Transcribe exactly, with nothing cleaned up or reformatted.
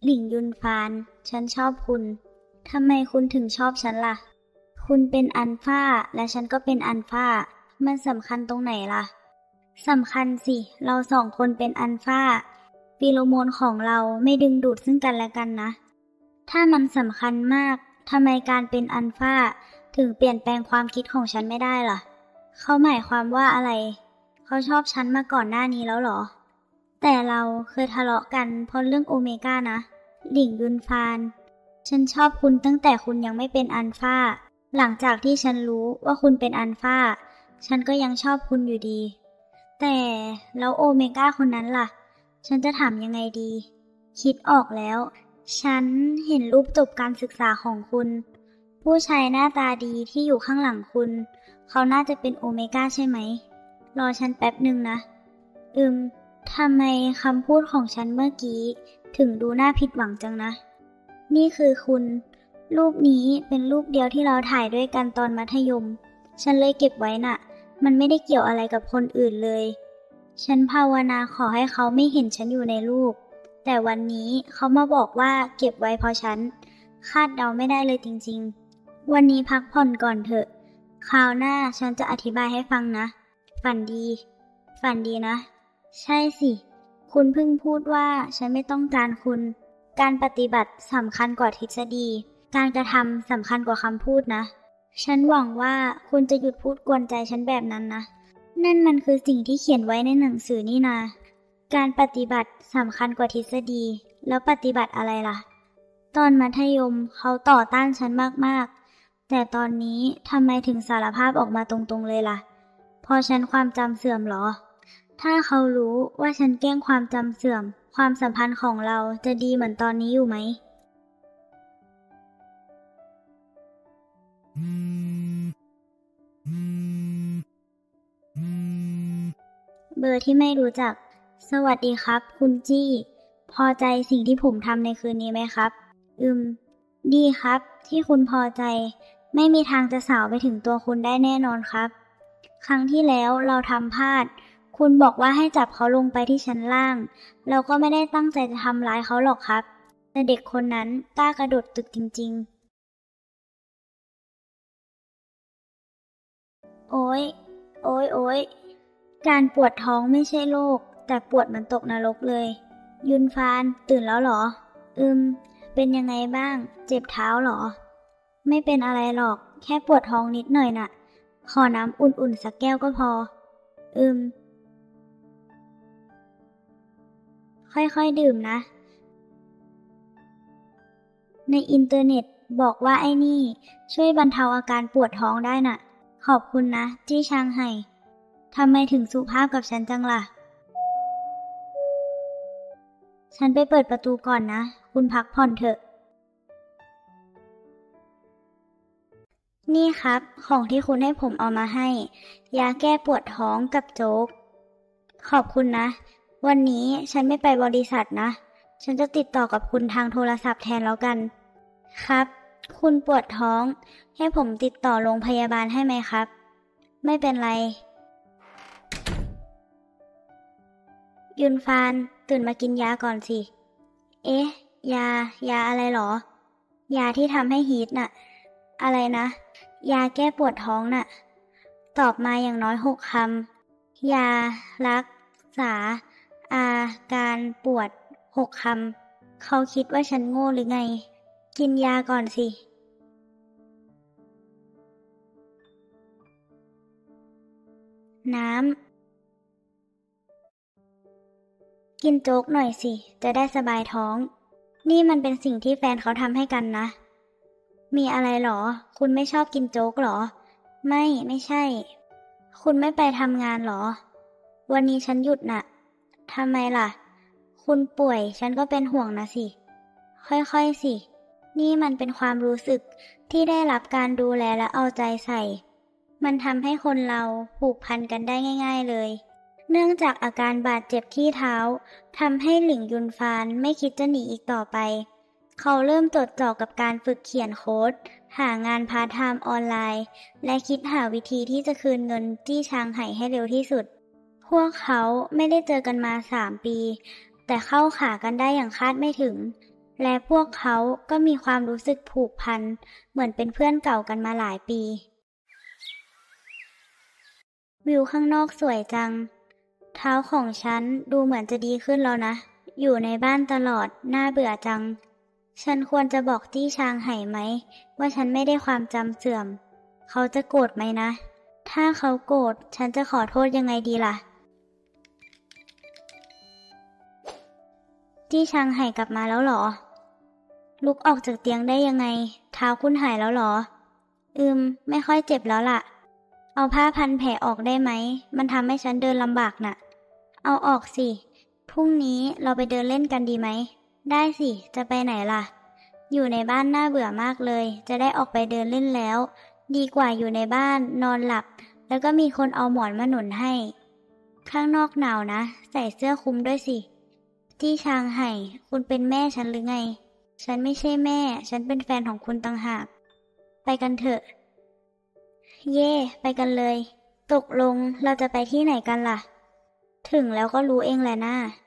หลิงยุนฟานฉันชอบคุณทำไมคุณถึงชอบฉันล่ะคุณเป็นอัลฟาและฉันก็เป็นอัลฟามันสำคัญตรงไหนล่ะสำคัญสิเราสองคนเป็นอัลฟาฟีโรโมนของเราไม่ดึงดูดซึ่งกันและกันนะถ้ามันสำคัญมากทำไมการเป็นอัลฟาถึงเปลี่ยนแปลงความคิดของฉันไม่ได้ล่ะเขาหมายความว่าอะไรเขาชอบฉันมาก่อนหน้านี้แล้วหรอแต่เราเคยทะเลาะกันเพราะเรื่องโอเมก้านะหลิงยุนฟานฉันชอบคุณตั้งแต่คุณยังไม่เป็นอัลฟาหลังจากที่ฉันรู้ว่าคุณเป็นอัลฟาฉันก็ยังชอบคุณอยู่ดีแต่แล้วโอเมก้าคนนั้นล่ะฉันจะถามยังไงดีคิดออกแล้วฉันเห็นรูปจบการศึกษาของคุณผู้ชายหน้าตาดีที่อยู่ข้างหลังคุณเขาน่าจะเป็นโอเมก้าใช่ไหมรอฉันแป๊บหนึ่งนะอืมทำไมคำพูดของฉันเมื่อกี้ถึงดูน่าผิดหวังจังนะนี่คือคุณรูปนี้เป็นรูปเดียวที่เราถ่ายด้วยกันตอนมัธยมฉันเลยเก็บไว้น่ะมันไม่ได้เกี่ยวอะไรกับคนอื่นเลยฉันภาวนาขอให้เขาไม่เห็นฉันอยู่ในรูปแต่วันนี้เขามาบอกว่าเก็บไว้เพราะฉันคาดเดาไม่ได้เลยจริงๆวันนี้พักผ่อนก่อนเถอะคราวหน้าฉันจะอธิบายให้ฟังนะฝันดีฝันดีนะใช่สิคุณเพิ่งพูดว่าฉันไม่ต้องการคุณการปฏิบัติสำคัญกว่าทฤษฎีการกระทำสำคัญกว่าคำพูดนะฉันหวังว่าคุณจะหยุดพูดกวนใจฉันแบบนั้นนะนั่นมันคือสิ่งที่เขียนไว้ในหนังสือนี่นาการปฏิบัติสำคัญกว่าทฤษฎีแล้วปฏิบัติอะไรล่ะตอนมัธยมเขาต่อต้านฉันมากๆแต่ตอนนี้ทำไมถึงสารภาพออกมาตรงๆเลยล่ะพอฉันความจำเสื่อมหรอถ้าเขารู้ว่าฉันแกล้งความจำเสื่อมความสัมพันธ์ของเราจะดีเหมือนตอนนี้อยู่ไหมเบอร์ที่ไม่รู้จักสวัสดีครับคุณจี้พอใจสิ่งที่ผมทำในคืนนี้ไหมครับอืมดีครับที่คุณพอใจไม่มีทางจะสาวไปถึงตัวคุณได้แน่นอนครับครั้งที่แล้วเราทำพลาดคุณบอกว่าให้จับเขาลงไปที่ชั้นล่างเราก็ไม่ได้ตั้งใจจะทำร้ายเขาหรอกครับแต่เด็กคนนั้นกล้ากระโดดตึกจริงๆโอ๊ยโอ๊ยโอ๊ยการปวดท้องไม่ใช่โรคแต่ปวดเหมือนตกนรกเลยยุนฟานตื่นแล้วหรออืมเป็นยังไงบ้างเจ็บเท้าหรอไม่เป็นอะไรหรอกแค่ปวดท้องนิดหน่อยน่ะขอน้ำอุ่นๆสักแก้วก็พออืมค่อยๆดื่มนะในอินเทอร์เน็ตบอกว่าไอ้นี่ช่วยบรรเทาอาการปวดท้องได้น่ะขอบคุณนะจี้ชางไห่ทำไมถึงสุภาพกับฉันจังล่ะฉันไปเปิดประตูก่อนนะคุณพักผ่อนเถอะนี่ครับของที่คุณให้ผมเอามาให้ยาแก้ปวดท้องกับโจ๊กขอบคุณนะวันนี้ฉันไม่ไปบริษัทนะฉันจะติดต่อกับคุณทางโทรศัพท์แทนแล้วกันครับคุณปวดท้องให้ผมติดต่อโรงพยาบาลให้ไหมครับไม่เป็นไรยุนฟานตื่นมากินยาก่อนสิเอ๊ะยายาอะไรหรอยาที่ทำให้ฮีทน่ะอะไรนะยาแก้ปวดท้องน่ะตอบมาอย่างน้อยหกคำยารักษาอาการปวดหกคำเขาคิดว่าฉันโง่หรือไงกินยาก่อนสิน้ำกินโจ๊กหน่อยสิจะได้สบายท้องนี่มันเป็นสิ่งที่แฟนเขาทำให้กันนะมีอะไรหรอคุณไม่ชอบกินโจ๊กหรอไม่ไม่ใช่คุณไม่ไปทำงานหรอวันนี้ฉันหยุดน่ะทำไมล่ะคุณป่วยฉันก็เป็นห่วงนะสิค่อยๆสินี่มันเป็นความรู้สึกที่ได้รับการดูแลและเอาใจใส่มันทำให้คนเราผูกพันกันได้ง่ายๆเลยเนื่องจากอาการบาดเจ็บที่เท้าทำให้หลิงยุนฟานไม่คิดจะหนีอีกต่อไปเขาเริ่มจดจ่อกับการฝึกเขียนโค้ดหางานพาร์ทไทม์ออนไลน์และคิดหาวิธีที่จะคืนเงินจี้ชางไห่ให้เร็วที่สุดพวกเขาไม่ได้เจอกันมาสามปีแต่เข้าขากันได้อย่างคาดไม่ถึงและพวกเขาก็มีความรู้สึกผูกพันเหมือนเป็นเพื่อนเก่ากันมาหลายปีวิวข้างนอกสวยจังเท้าของฉันดูเหมือนจะดีขึ้นแล้วนะอยู่ในบ้านตลอดน่าเบื่อจังฉันควรจะบอกตี้ชางไห่ไหมว่าฉันไม่ได้ความจำเสื่อมเขาจะโกรธไหมนะถ้าเขาโกรธฉันจะขอโทษยังไงดีล่ะตี้ชางไห่กลับมาแล้วเหรอลุกออกจากเตียงได้ยังไงเท้าคุณหายแล้วเหรออืมไม่ค่อยเจ็บแล้วล่ะเอาผ้าพันแผลออกได้ไหมมันทำให้ฉันเดินลำบากน่ะเอาออกสิพรุ่งนี้เราไปเดินเล่นกันดีไหมได้สิจะไปไหนล่ะอยู่ในบ้านน่าเบื่อมากเลยจะได้ออกไปเดินเล่นแล้วดีกว่าอยู่ในบ้านนอนหลับแล้วก็มีคนเอาหมอนมาหนุนให้ข้างนอกหนาวนะใส่เสื้อคลุมด้วยสิที่ชางไห่คุณเป็นแม่ฉันหรือไงฉันไม่ใช่แม่ฉันเป็นแฟนของคุณต่างหากไปกันเถอะเย่ไปกันเลยตกลงเราจะไปที่ไหนกันล่ะถึงแล้วก็รู้เองแหละนะ